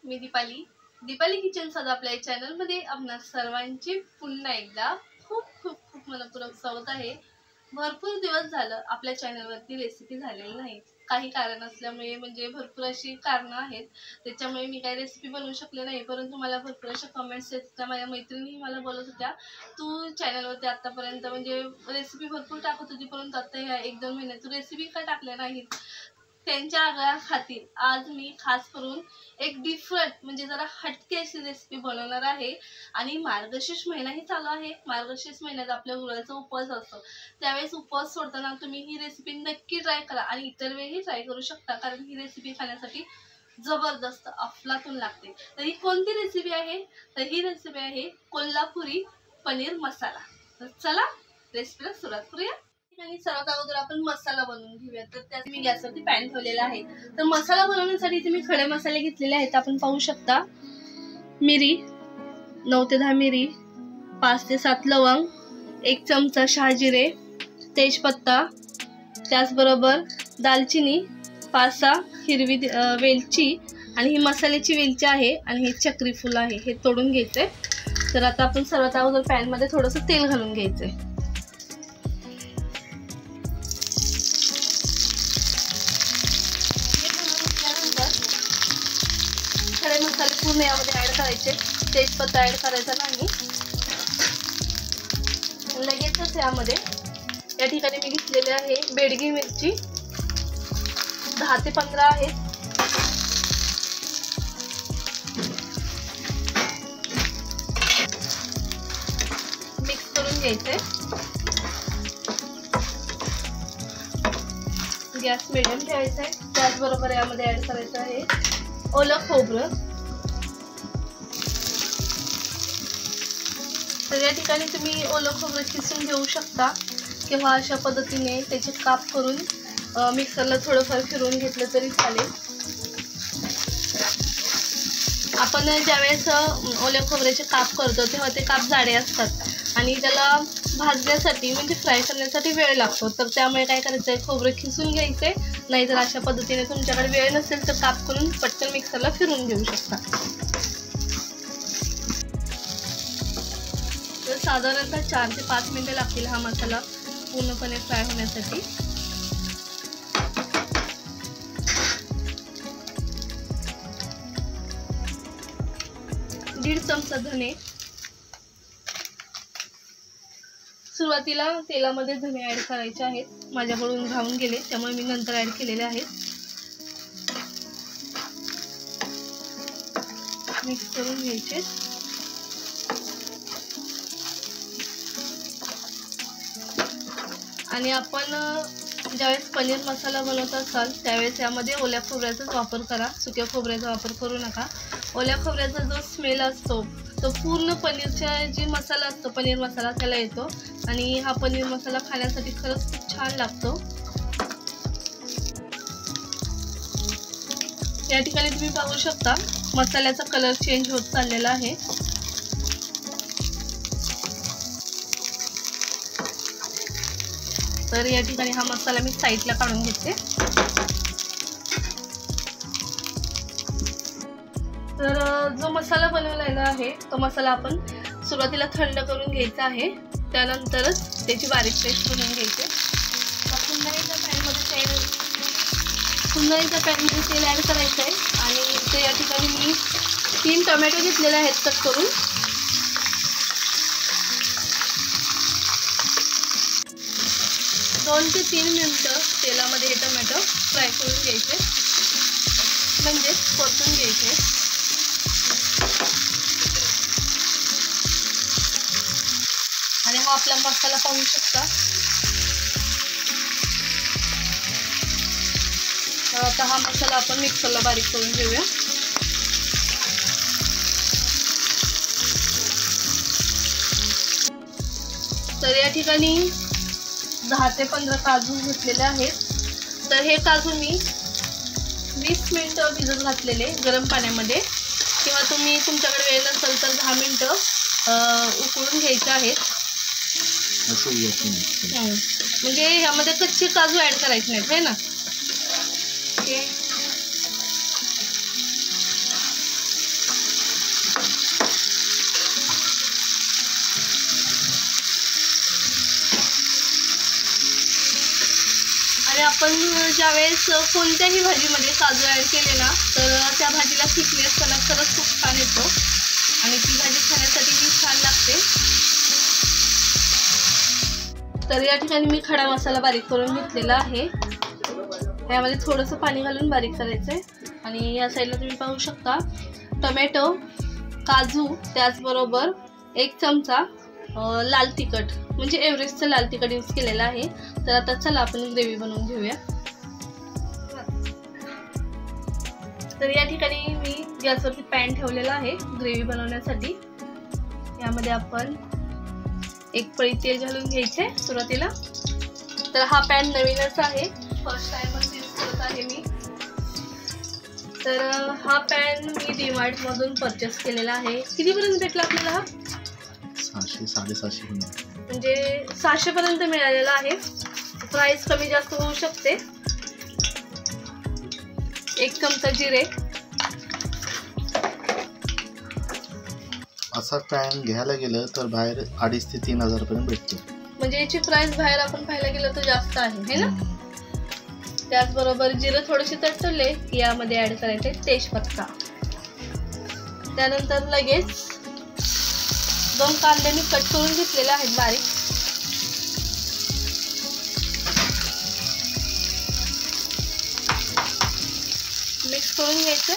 मी Deepali kitchen सदा आपल्या चॅनलमध्ये आपणा सर्वांचे पुन्हा एकदा खूप खूप खूप मनपूर्वक स्वागत आहे। भरपूर दिवस झालं आपल्या चॅनलवरती रेसिपी झालेली नाही, काही कारण असल्यामुळे म्हणजे भरपूर अशी कारणं आहेत, त्याच्यामुळे मी काही रेसिपी बनवू शकले नाही। परंतु मला भरपूर अशा कमेंट्स येत, माझ्या मैत्रिणी मला बोलत होत्या तू चॅनलवरती आतापर्यंत म्हणजे रेसिपी भरपूर टाकत होती, परंतु आता ह्या 1-2 महिन्यात तू रेसिपी का टाकल्या नाहीत। त्यांच्या आग्रहाखातीर आज मी खास करून एक डिफरंट म्हणजे जरा हटके अशी रेसिपी बनवणार आहे। आणि मार्गशीर्ष महिनाही चालू आहे। मार्गशीर्ष महिन्यात आपल्या गुरुवारचा उपवास असतो, त्यावेळेस उपवास सोडताना तुम्ही ही रेसिपी नक्की ट्राय करा आणि इतर वेळी ट्राय करू शकता, कारण ही रेसिपी खाण्यासाठी जबरदस्त अफलातून लागते। तर ही कोणती रेसिपी आहे, तर ही रेसिपी आहे कोल्हापुरी पनीर मसाला। तर चला रेसिपीला सुरुवात करूया। आणि सर्वात अगोदर आपण मसाला बनवून घेऊया। तर त्यात मी गॅसवरती पॅन ठेवलेला आहे। तर मसाला बनवण्यासाठी इथे मी खडे मसाले घेतलेले आहेत, आपण पाहू शकता। मिरी 9 ते 10 मिरी, 5 ते 7 लवंग, 1 चमचा शहाजिरे, तेजपत्ता, त्याचबरोबर दालचिनी, 5-6 हिरवी वेलची आणि ही मसाल्याची वेलची आहे आणि हे चक्री फूल आहे, हे तोडून घ्यायचे। तर आता आपण सर्वात अगोदर पॅन मध्ये थोडंसं तेल घालून घ्यायचंय। खडे मसाले पूर्ण यामध्ये ऍड करायचे, तेजपत्ता ऍड करायचा नाही। लगेचच यामध्ये या ठिकाणी मी घेतलेले आहे बेडगी मिरची 10 ते 15 आहेत। मिक्स करून घ्यायचे। गॅस मिडियम ठेवायचा आहे। त्याचबरोबर यामध्ये ऍड करायचं आहे ओलं खोबरं। तर या ठिकाणी तुम्ही ओलं खोबरं किसून घेऊ शकता किंवा अशा पद्धतीने त्याचे काप करून मिक्सरला थोडंफार फिरवून घेतलं तरी चालेल। आपण ज्यावेळेस ओल्या खोबऱ्याचे काप करतो तेव्हा ते काप जाडे असतात आणि त्याला भाजण्यासाठी म्हणजे फ्राय करण्यासाठी वेळ लागतो। तर त्यामुळे काय करायचं आहे, खोबरं खिसून घ्यायचे, नाहीतर अशा पद्धतीने तुमच्याकडे वेळ नसेल तर काप करून पटकन मिक्सरला फिरवून घेऊ शकता। तर साधारणतः 4 ते 5 मिनिटे लागतील हा मसाला पूर्णपणे फ्राय होण्यासाठी। दीड चमचा धने, सुरुवातीला तेलामध्ये धने ऍड करायचे आहेत, माझ्याकडून राहून गेले त्यामुळे मी नंतर ऍड केलेले आहेत। मिक्स करून घ्यायचे। आणि आपण ज्यावेळेस पनीर मसाला बनवत असाल त्यावेळेस यामध्ये ओल्या खोबऱ्याचाच वापर करा, सुक्या खोबऱ्याचा वापर करू नका। ओल्या खोबऱ्याचा जो स्मेल असतो तो पूर्ण पनीरचा जी मसाला असतो पनीर मसाला त्याला येतो आणि हा पनीर मसाला खाण्यासाठी खरंच खूप छान लागतो। या ठिकाणी तुम्ही पाहू शकता मसाल्याचा कलर चेंज होत चाललेला आहे। तर या ठिकाणी हा मसाला मी साईडला काढून घेते। तर जो मसाला बनवलेला आहे तो मसाला आपण सुरुवातीला थंड करून घ्यायचा आहे, त्यानंतरच त्याची बारीक पेस्ट बनवून घ्यायची। पुन्हा एकदा पॅनमध्ये तेल ॲड करायचं आहे आणि ते या ठिकाणी मी 3 टोमॅटो घेतलेले आहेत कट करून। दोन ते 3 मिनिटं तेलामध्ये हे टोमॅटो फ्राय करून घ्यायचे, म्हणजे परतून घ्यायचे। आणि हा आपला मसाला पाहू शकता। तर आता हा मसाला आपण मिक्सरला बारीक करून घेऊया। तर या ठिकाणी 10 ते 15 काजू घेतलेले आहेत। तर हे काजू मी 20 मिनिटं भिजत घातलेले गरम पाण्यामध्ये, किंवा तुम्ही तुमच्याकडे वेळ नसेल तर 10 मिनिटं उकळून घ्यायचे आहेत। म्हणजे यामध्ये कच्चे काजू ऍड करायचे नाहीत है ना। 10 आपण ज्यावेळेस कोणत्याही भाजीमध्ये काजू ॲड केले ना तर त्या भाजीला थिकनेस कलर खरंच खूप छान येतो आणि ती भाजी खाण्यासाठीही छान लागते. तर या ठिकाणी मी खडा मसाला बारीक करून घेतलेला आहे. यामध्ये थोडंसं पाणी घालून बारीक करायचं आहे. आणि या साईडला तुम्ही पाहू शकता टोमॅटो, काजू, त्याचबरोबर 1 चमचा लाल तिखट म्हणजे एव्हरेस्टचं लाल तिखट यूज केलेलं आहे. तर आता चला आपण ग्रेव्ही बनवून घेऊया. तर या ठिकाणी मी गॅसवरती पॅन ठेवलेला आहे ग्रेव्ही बनवण्यासाठी. यामध्ये आपण 1 पळी तेल घालून घ्यायचे सुरुवातीला. तर हा पॅन नवीनच आहे, फर्स्ट टाइमच यूज करत आहे मी. तर हा पॅन मी डीमार्ट मधून परचेस केलेला आहे. कितीपर्यंत भेटला आपल्याला हा? 600-750 म्हणजे 600 पर्यंत मिळालेला आहे. प्राइस कमी जास्त होऊ शकते. 1 चमचा जिरे. असा पॅन घ्यायला गेलं तर बाहेर 2,500 ते 3,000 पर्यंत भेटतो. म्हणजे याची प्राइस बाहेर आपण पाहायला गेलं तर जास्त आहे है ना. त्याचबरोबर जिरे थोडेसे तडतडले की यामध्ये ऍड करायचे तेजपत्ता. त्यानंतर लगेच 2 कांदे मी कट करून घेतलेले आहेत बारीक. मिक्स करून घ्यायचे.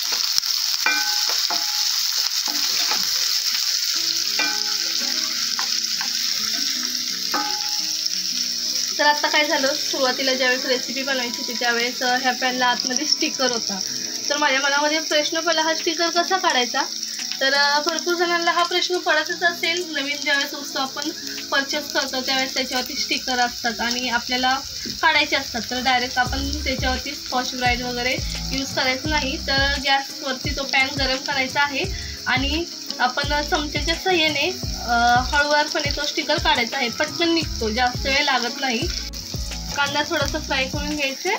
तर आता काय झालं, सुरुवातीला ज्यावेळेस रेसिपी बनवायची होती त्यावेळेस ह्या पॅनला आतमध्ये स्टिकर होता. तर माझ्या मनामध्ये प्रश्न पडला हा स्टिकर कसा काढायचा. तर भरपूर जणांना हा प्रश्न पडतच असेल. नवीन ज्यावेळेस वस्तू आपण परचेस करतो त्यावेळेस त्याच्यावरती स्टिकर असतात आणि आपल्याला काढायचे असतात. तर डायरेक्ट आपण त्याच्यावरती स्कॉच ब्राईट वगैरे यूज करायचं नाही. तर गॅसवरती तो पॅन गरम करायचा आहे आणि आपण चमच्याच्या साहाय्याने हळूवारपणे तो स्टिकर काढायचा आहे. पटकन निघतो, जास्त वेळ लागत नाही. कांदा थोडासा फ्राय करून घ्यायचे.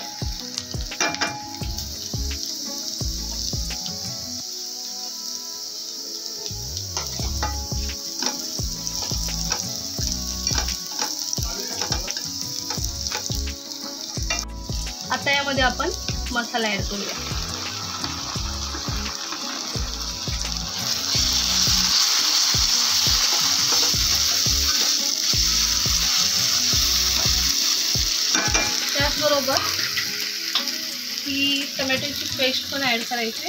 आता यामध्ये आपण मसाला ऍड करूया. त्याचबरोबर ही टोमॅटोची पेस्ट पण ऍड करायची.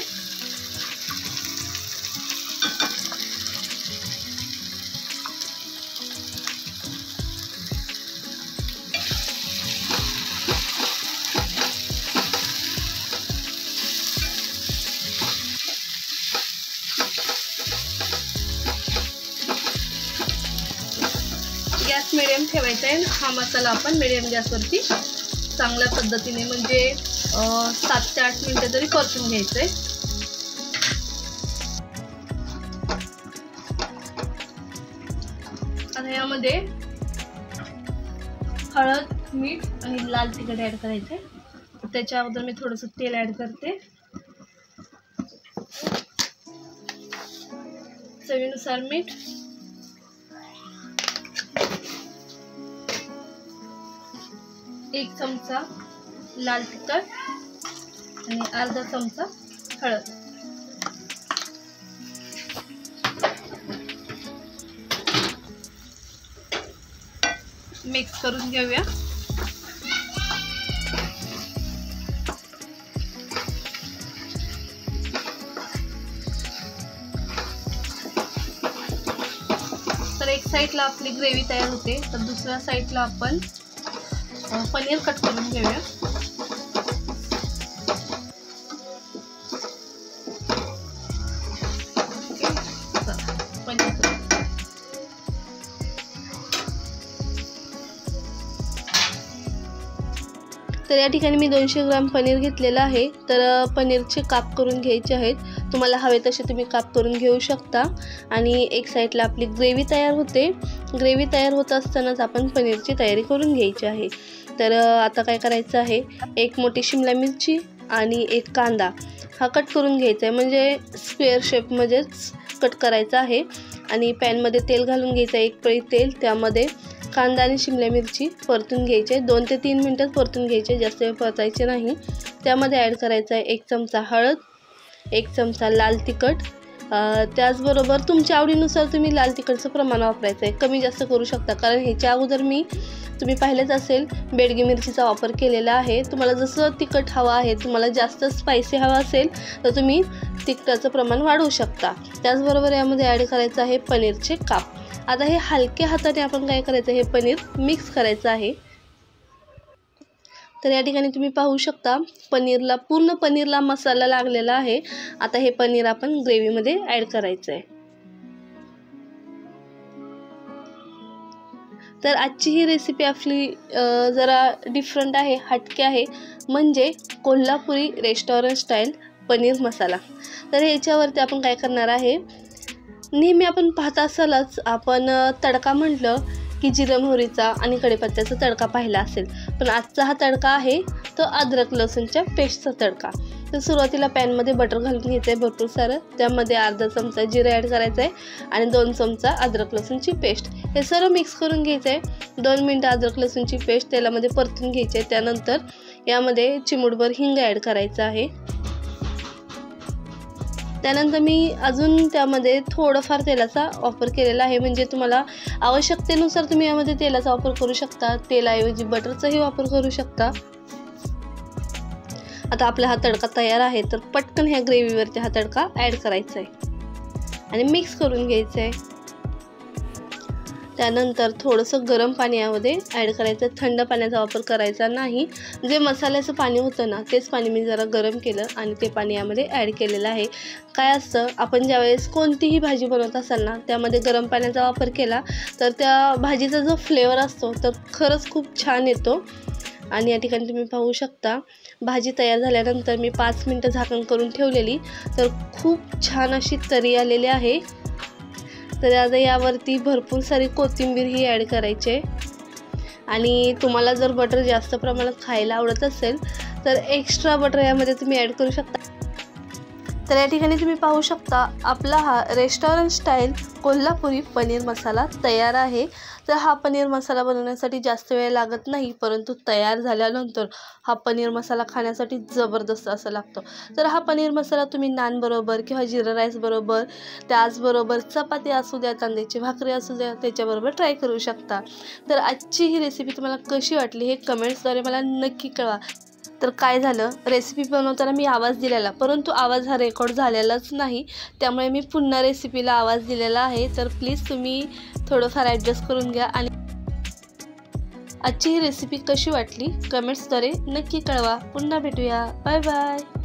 गॅस मिडियम ठेवायचा आहे. हा मसाला आपण मिडियम गॅसवरती चांगल्या पद्धतीने म्हणजे 7 ते 8 मिनिटं तरी परतून घ्यायचं आहे. आता यामध्ये हळद, मीठ आणि लाल तिखट ऍड करायचे. त्याच्या अगोदर मी थोडंसं तेल ऍड करते. चवीनुसार मीठ, 1 चमचा लाल तिखट आणि अर्धा चमचा हळद. मिक्स करून घेऊया. तर एक साईडला आपली ग्रेव्ही तयार होते तर दुसऱ्या साईडला आपण पनीर कट करून घेऊया. तर या ठिकाणी मी 200 ग्राम पनीर घेतलेलं आहे. तर पनीरचे काप करून घ्यायचे आहेत. तुम्हाला हवे तसे तुम्ही काप करून घेऊ शकता. आणि एक साईडला आपली ग्रेव्ही तयार होते. ग्रेव्ही तयार होत असतानाच आपण पनीरची तयारी करून घ्यायची आहे. तर आता काय करायचं आहे, 1 मोठी शिमला मिरची, आणि एक कांदा हा कट करून घ्यायचा आहे, म्हणजे स्क्वेअर शेपमध्येच कट करायचा आहे. आणि पॅनमध्ये तेल घालून घ्यायचं आहे, 1 पळी तेल. त्यामध्ये कांदा आणि शिमला मिरची परतून घ्यायचे, 2 ते 3 मिनटं परतून घ्यायचे, जास्त वेळ परतायचे नाही. त्यामध्ये ॲड करायचा आहे 1 चमचा हळद, 1 चमचा लाल तिखट. त्याचबरोबर तुमच्या आवडीनुसार तुम्ही लाल तिखटचं प्रमाण वापरायचं आहे, कमी जास्त करू शकता. कारण ह्याच्या अगोदर तुम्ही पाहिलेच असेल बेडगी मिरचीचा वापर केलेला आहे. तुम्हाला जसं तिखट हवं आहे, तुम्हाला जास्त स्पायसी हवं असेल तर तुम्ही तिखटाचं प्रमाण वाढवू शकता. त्याचबरोबर यामध्ये ॲड करायचं आहे पनीरचे काप. आता हे हलक्या हाताने आपण काय करायचं, हे पनीर मिक्स करायचं आहे. तर या ठिकाणी तुम्ही पाहू शकता पूर्ण पनीरला मसाला लागलेला आहे. आता हे पनीर आपण ग्रेव्हीमध्ये ॲड करायचं आहे. तर आजची ही रेसिपी आपली जरा डिफरंट आहे, हटके आहे, म्हणजे कोल्हापुरी रेस्टॉरंट स्टाईल पनीर मसाला. तर याच्यावरती आपण काय करणार आहे, नेहमी आपण पाहत असालच, आपण तडका म्हटलं की जिरं मोहरीचा आणि कढीपत्त्याचा तडका पाहिला असेल, पण आजचा हा तडका आहे तो अद्रक लसूणच्या पेस्टचा तडका. तर सुरुवातीला पॅनमध्ये बटर घालून घ्यायचं आहे भरपूर सारं. त्यामध्ये अर्धा चमचा जिरं ॲड करायचं आहे आणि 2 चमचा अद्रक लसूणची पेस्ट. हे सर्व मिक्स करून घ्यायचं आहे. 2 मिनटं अद्रक लसूणची पेस्ट तेलामध्ये परतून घ्यायची आहे. त्यानंतर यामध्ये चिमूटभर हिंग ॲड करायचं आहे. त्यानंतर मी अजून त्यामध्ये थोडंफार तेलाचा वापर केलेला आहे, म्हणजे तुम्हाला आवश्यकतेनुसार तुम्ही यामध्ये तेलाचा वापर करू शकता, तेलाऐवजी बटरचाही वापर करू शकता. आता आपला हा तडका तयार आहे, तर पटकन ह्या ग्रेव्हीवरती हा तडका ॲड करायचा आहे आणि मिक्स करून घ्यायचं आहे. त्यानंतर थोडंसं गरम पाणी यामध्ये ॲड करायचं, थंड पाण्याचा वापर करायचा नाही. जे मसाल्याचं पाणी होतं ना, तेच पाणी मी जरा गरम केलं आणि ते पाणी यामध्ये ॲड केलेलं आहे. काय असतं, आपण ज्यावेळेस कोणतीही भाजी बनवत असाल ना, त्यामध्ये गरम पाण्याचा वापर केला तर त्या भाजीचा जो फ्लेवर असतो तर खरंच खूप छान येतो. आणि या ठिकाणी तुम्ही पाहू शकता भाजी तयार झाल्यानंतर मी 5 मिनटं झाकण करून ठेवलेली, तर खूप छान अशी तरी आलेली आहे. तर आता यावरती भरपूर सारी कोथिंबीरही ॲड करायची आहे. आणि तुम्हाला जर बटर जास्त प्रमाणात खायला आवडत असेल तर एक्स्ट्रा बटर यामध्ये तुम्ही ॲड करू शकता. तर या ठिकाणी तुम्ही पाहू शकता आपला हा रेस्टॉरंट स्टाईल कोल्हापुरी पनीर मसाला तयार आहे. तर हा पनीर मसाला बनवण्यासाठी जास्त वेळ लागत नाही, परंतु तयार झाल्यानंतर हा पनीर मसाला खाण्यासाठी जबरदस्त असा लागतो. तर हा पनीर मसाला तुम्ही नान बरोबर किंवा जिरा राईस बरोबर, त्याचबरोबर चपाती असू द्या, तांदळाची भाकरी असू द्या, त्याच्याबरोबर ट्राय करू शकता. तर आजची ही रेसिपी तुम्हाला कशी वाटली हे कमेंट्सद्वारे मला नक्की कळवा. तर काय झालं, रेसिपी बनवताना मी आवाज दिलेला, परंतु आवाज हा रेकॉर्ड झालेलाच नाही, त्यामुळे मी पुन्हा रेसिपीला आवाज दिलेला आहे. तर प्लीज तुम्ही थोडंफार ॲडजस्ट करून घ्या. आणि आजची ही रेसिपी कशी वाटली कमेंट्सद्वारे नक्की कळवा. पुन्हा भेटूया. Bye bye.